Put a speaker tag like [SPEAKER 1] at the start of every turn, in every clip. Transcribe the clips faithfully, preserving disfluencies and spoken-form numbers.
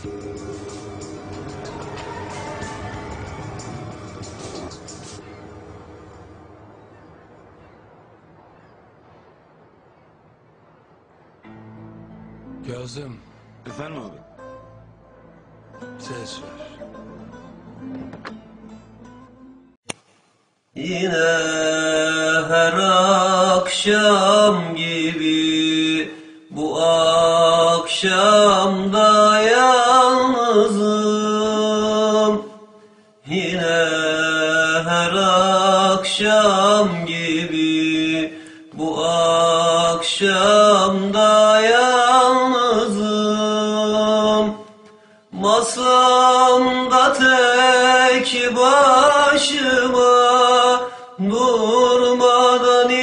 [SPEAKER 1] Kazım,
[SPEAKER 2] Efendim abi?
[SPEAKER 1] ses ver.
[SPEAKER 3] Yine her akşam gibi bu akşam da yalnızım. Yine her akşam gibi bu akşam da yalnızım. Masamda tek başıma durmadan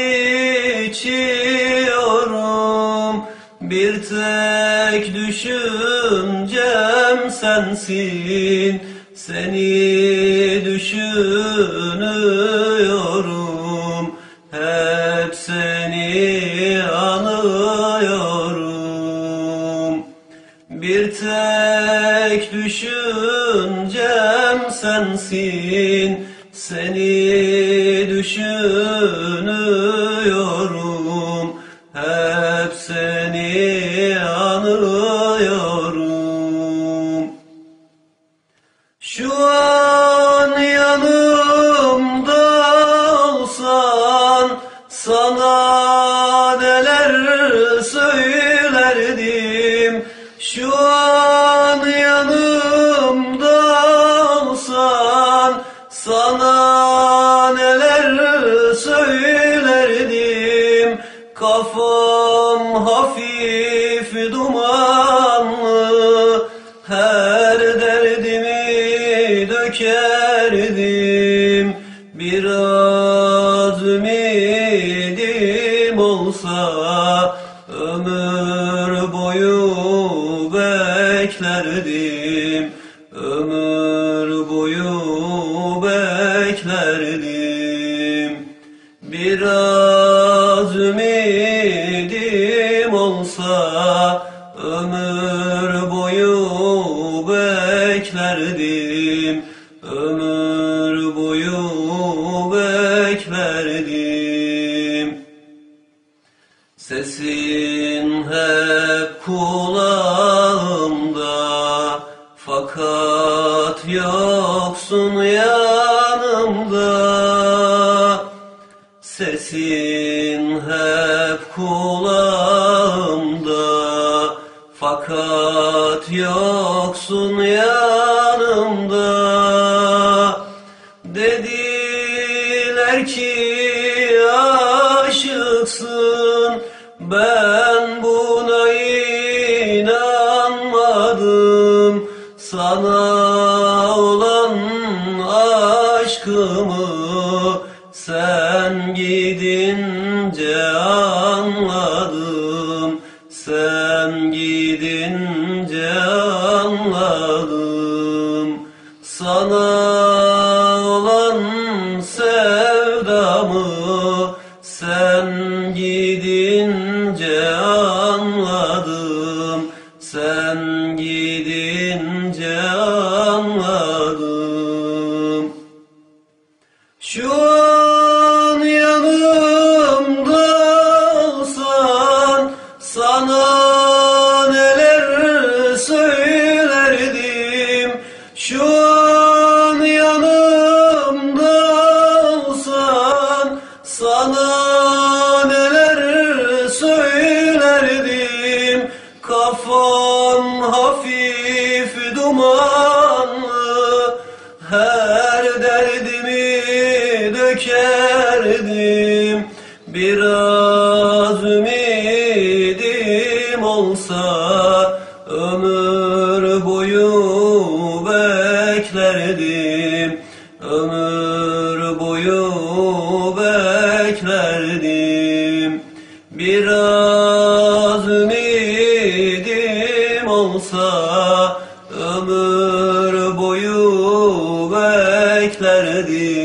[SPEAKER 3] içiyorum. Bir tek düşüncem sensin, seni düşünüyorum. Hep seni anıyorum. Bir tek düşüncem sensin, seni düşünüyorum. Hep seni anıyorum. Şu an yanımda olsan sana neler söylerdim. Şu an yanımda olsan sana neler söylerdim. Kafam hafif dumanlı, her derdimi dökerdim. Biraz ümidim olsa ömür boyu beklerdim. Ömür boyu beklerdim. Biraz ümidim olsa ömür boyu beklerdim. Ömür boyu beklerdim. Sesin hep kulağımda, fakat yoksun yanımda. Sesin hep kulağımda, fakat yoksun yanımda. Dediler ki aşıksın, ben buna inanmadım. Sana olan aşkımı sen gidince anladım. Sen gidince anladım. Sana olan sevdamı sen gidince anladım. Sen gidince anladım. Şu an yanımda olsan sana neler söylerdim. Şu an yanımda olsan sana neler söylerdim. Kafam hafif dumanlı, her derdimi dökerdim. Biraz ümidim olsa ömür boyu beklerdim. Ömür boyu beklerdim. Biraz ümidim olsa ömür boyu beklerdim.